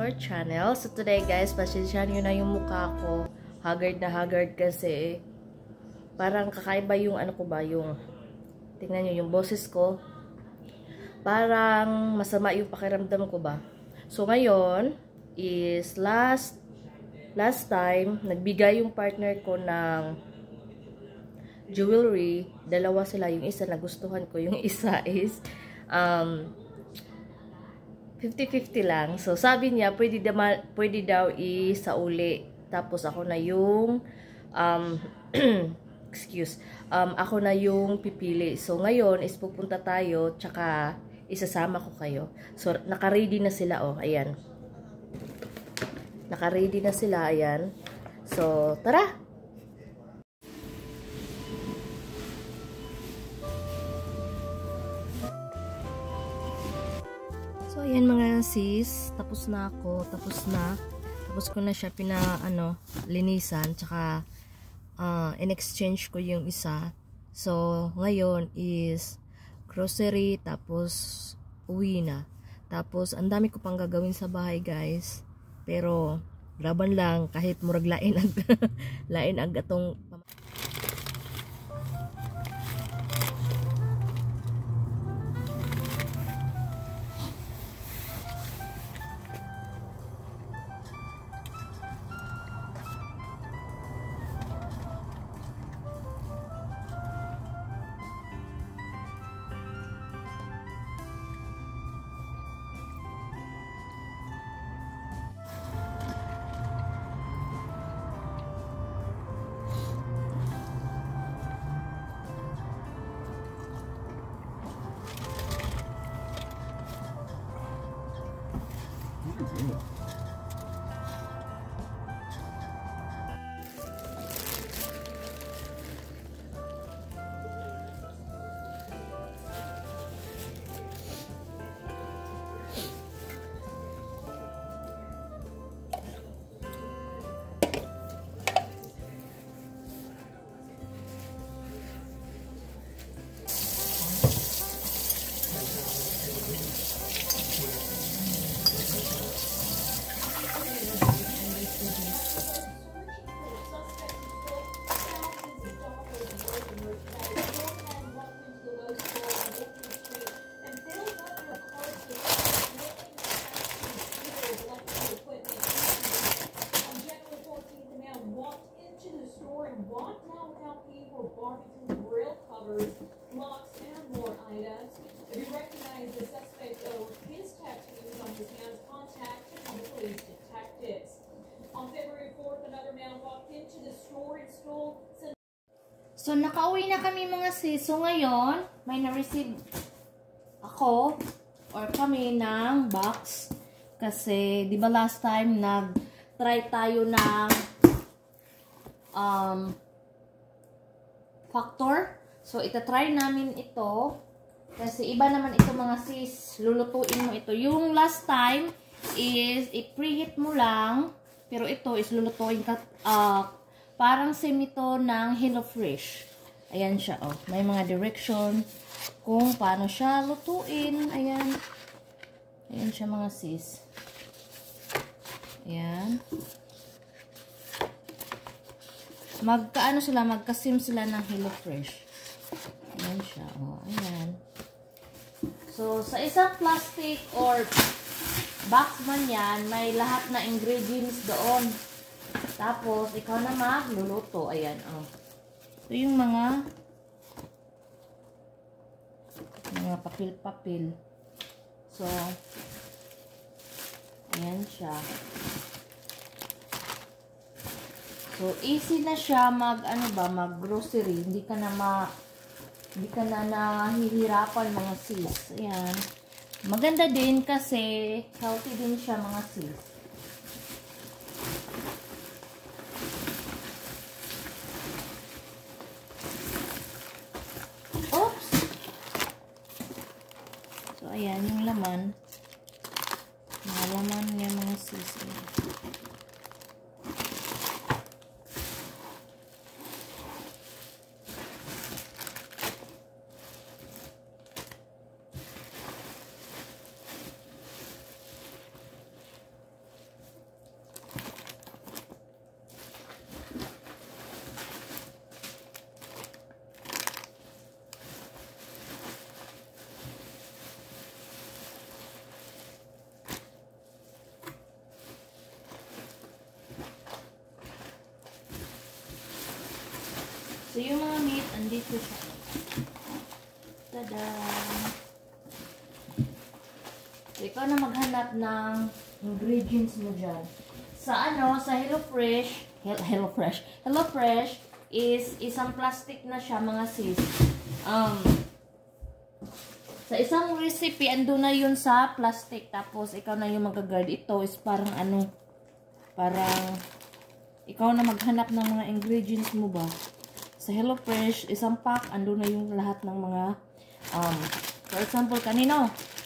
to our channel. So today guys, pasensya nyo na yung mukha ko. Haggard na haggard kasi parang kakaiba yung ano ko ba, yung tingnan nyo yung boses ko. Parang masama yung pakiramdam ko ba. So ngayon is last time nagbigay yung partner ko ng jewelry. Dalawa sila, yung isa nagustuhan ko, yung isa is 50-50 lang. So, sabi niya, pwede daw isauli. Tapos, ako na yung, ako na yung pipili. So, ngayon, is pupunta tayo, tsaka isasama ko kayo. So, naka-ready na sila, oh, ayan. Naka-ready na sila, ayan. So, tara! So, ayan mga sis, tapos na ako, tapos ko na siya linisan, tsaka in-exchange ko yung isa. So, ngayon is grocery, tapos uwi na. Tapos, ang dami ko pang gagawin sa bahay guys, pero laban lang, kahit murag lain ag atong locks, and more items. If you recognize the suspect or his tattoos on his hands, contact the police detectives. On February 4th, another man walked into the store and stole. So, nakauwi na kami mga sis. So, ngayon, may na-receive ako or kami ng box. Kasi, di ba last time, nag-try tayo ng factor. So, itatry namin ito. Kasi, iba naman ito mga sis. Lulutuin mo ito. Yung last time is, i-preheat mo lang. Pero ito is lulutuin ka, parang semito ng HelloFresh. Ayan siya, oh. May mga direction kung paano siya lutuin. Ayan. Ayan siya mga sis. Ayan. Magkasim sila ng HelloFresh. Ayan siya, oh. Ayan. So, sa isang plastic or box man yan, may lahat na ingredients doon. Tapos, ikaw na magluluto. Ayan, oh. Ito yung mga papel-papel. So, ayan siya. So, easy na siya mag-grocery. Hindi ka na nahihirapan mga sis. Ayan. Maganda din kasi healthy din siya mga sis. Oops! So, ayan yung laman. Mga laman niya mga sis. So, yung mga meat, andito siya. Tada! So, ikaw na maghanap ng ingredients mo dyan. Sa sa HelloFresh is isang plastic na siya, mga sis. Sa isang recipe, ando na yun sa plastic. Tapos, ikaw na yung mag-guard. Ito is parang parang ikaw na maghanap ng mga ingredients mo ba. Sa HelloFresh, isang pack, ando na yung lahat ng mga, for example, kanino?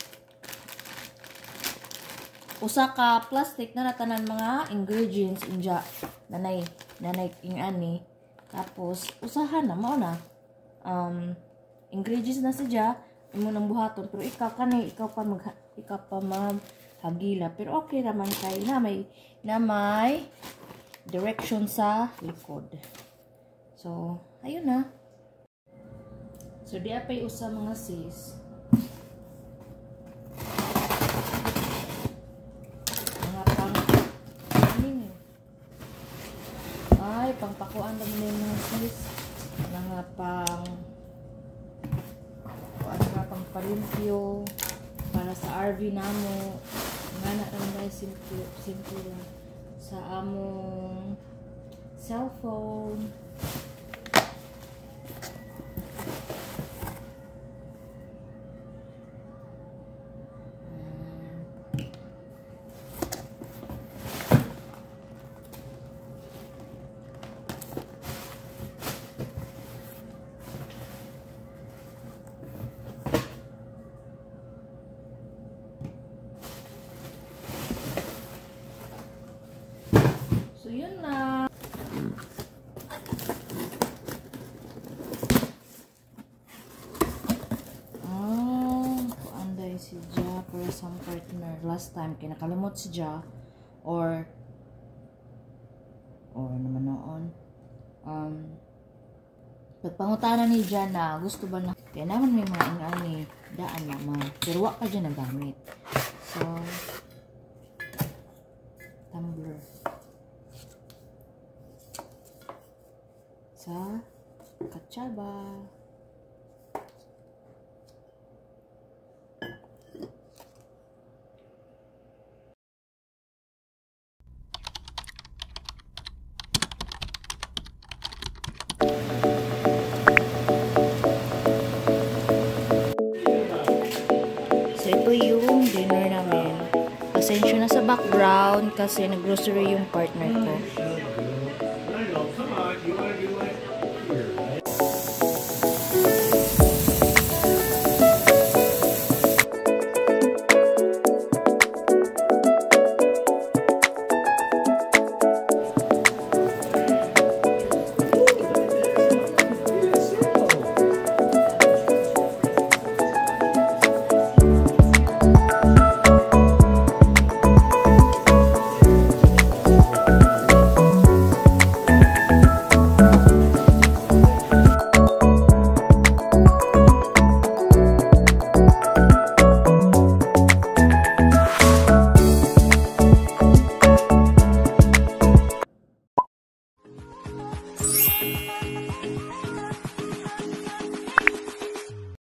Usa ka plastic na natanan mga ingredients inja. Nanay ingani. Tapos, usahan na, mao na. Ingredients na siya, imo nang buhaton, pero ikaw pa maghagila. Pero okay naman kay na may direction sa likod. So, ayun na. So, di apay usa mga sis. Mga pangpakuan lang din mga sis. Mga pangpalimpyo para sa RV namo. Nga na lang guys, simple lang. Sa among cellphone. So, yun na. Kuanday si Ja para sa partner. Last time, kinakalimot si Ja. Or naman noon. Pagpangutanan ni Ja na, gusto ba na, kaya naman may mga ingani, daan naman. Pero wak pa dyan nagamit. So, tumbler. Sa katsaba. So, ito yung dinner namin. Pasensya na sa background kasi nag-grocery yung partner ko.